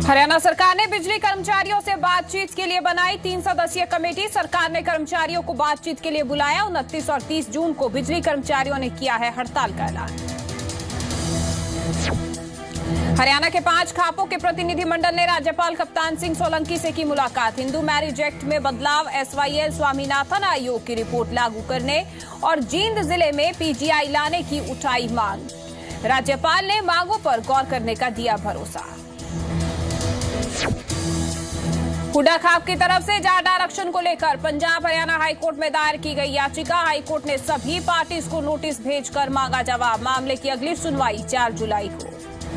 हरियाणा सरकार ने बिजली कर्मचारियों से बातचीत के लिए बनाई 3 सदस्यीय कमेटी। सरकार ने कर्मचारियों को बातचीत के लिए बुलाया। 29 और 30 जून को बिजली कर्मचारियों ने किया है हड़ताल का ऐलान। हरियाणा के 5 खापों के प्रतिनिधिमंडल ने राज्यपाल कप्तान सिंह सोलंकी से की मुलाकात। हिंदू मैरिज एक्ट में बदलाव, SYL स्वामीनाथन आयोग की रिपोर्ट लागू करने और जींद जिले में PGI लाने की उठाई मांग। राज्यपाल ने मांगों पर गौर करने का दिया भरोसा। हुड्डा खाप की तरफ से जाट आरक्षण को लेकर पंजाब हरियाणा हाईकोर्ट में दायर की गई याचिका। हाईकोर्ट ने सभी पार्टीज को नोटिस भेजकर मांगा जवाब। मामले की अगली सुनवाई 4 जुलाई को।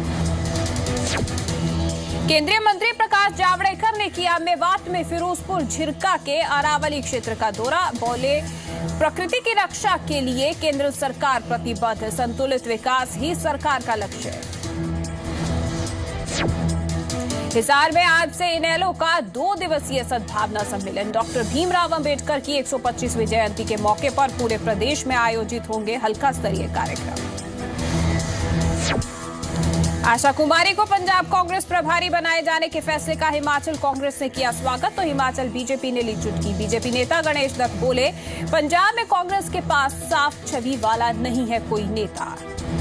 केंद्रीय मंत्री प्रकाश जावड़ेकर ने किया मेवात में फिरोजपुर झिरका के अरावली क्षेत्र का दौरा। बोले, प्रकृति की रक्षा के लिए केंद्र सरकार प्रतिबद्ध, संतुलित विकास ही सरकार का लक्ष्य है। हिसार में आज से इनेलो का 2 दिवसीय सद्भावना सम्मेलन। डॉक्टर भीमराव अंबेडकर की 125वीं जयंती के मौके पर पूरे प्रदेश में आयोजित होंगे हल्का स्तरीय कार्यक्रम। आशा कुमारी को पंजाब कांग्रेस प्रभारी बनाए जाने के फैसले का हिमाचल कांग्रेस ने किया स्वागत, तो हिमाचल बीजेपी ने ली चुटकी। बीजेपी नेता गणेश दत्त बोले, पंजाब में कांग्रेस के पास साफ छवि वाला नहीं है कोई नेता।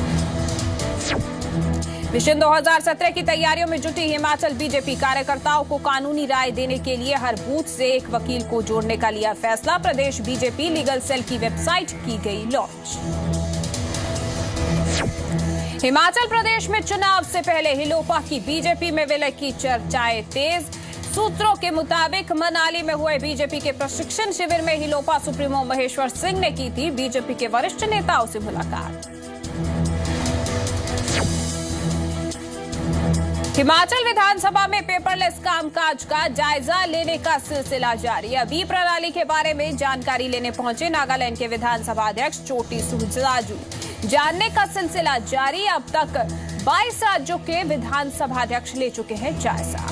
मिशन 2017 की तैयारियों में जुटी हिमाचल बीजेपी। कार्यकर्ताओं को कानूनी राय देने के लिए हर बूथ से एक वकील को जोड़ने का लिया फैसला। प्रदेश बीजेपी लीगल सेल की वेबसाइट की गई लॉन्च। हिमाचल प्रदेश में चुनाव से पहले हिलोपा की बीजेपी में विलय की चर्चाएं तेज। सूत्रों के मुताबिक मनाली में हुए बीजेपी के प्रशिक्षण शिविर में हिलोपा सुप्रीमो महेश्वर सिंह ने की थी बीजेपी के वरिष्ठ नेताओं से मुलाकात। हिमाचल विधानसभा में पेपरलेस कामकाज का जायजा लेने का सिलसिला जारी। अभी प्रणाली के बारे में जानकारी लेने पहुंचे नागालैंड के विधानसभा अध्यक्ष चोटी सुजाजू। जानने का सिलसिला जारी। अब तक 22 राज्यों के विधानसभा अध्यक्ष ले चुके हैं जायजा।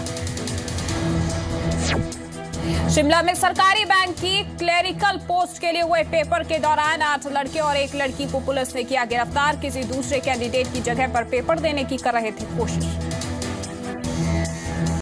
शिमला में सरकारी बैंक की क्लेरिकल पोस्ट के लिए हुए पेपर के दौरान 8 लड़के और 1 लड़की को पुलिस ने किया गिरफ्तार। किसी दूसरे कैंडिडेट की जगह पर पेपर देने की कर रहे थे कोशिश।